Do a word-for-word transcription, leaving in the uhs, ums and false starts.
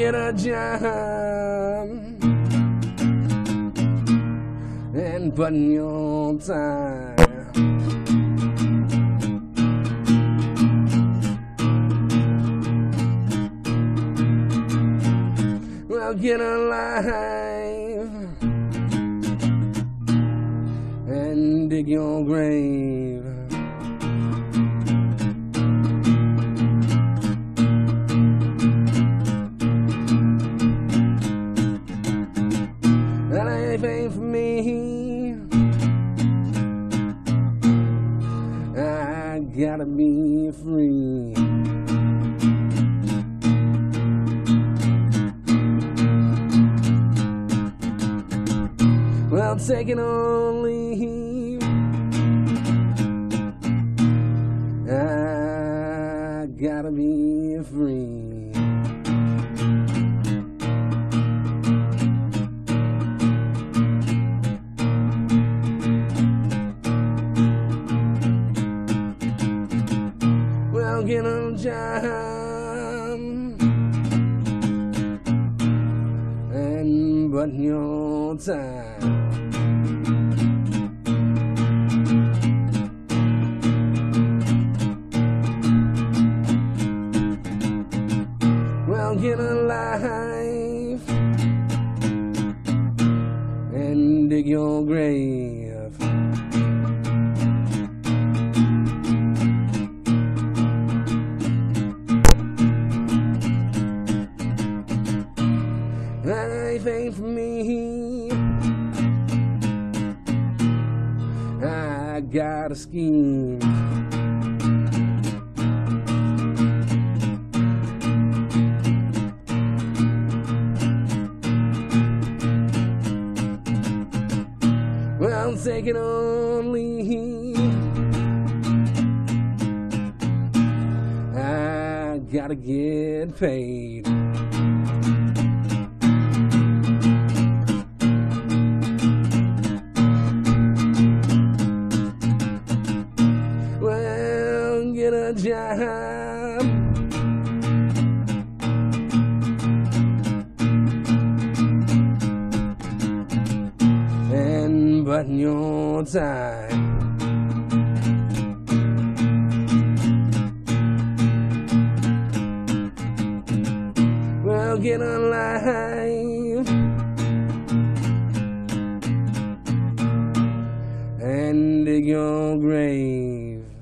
get a job and button your tie. Well, get a life and dig your grave. That ain't for me. I gotta be free. Well, take it or leave. I gotta be free. Well, get a job and button your tie. Well, get a life and dig your grave. Life ain't for me. I got a scheme. Well, take it or leave. I gotta get paid. Well, get a job and button your tie. Well, get a life and dig your grave.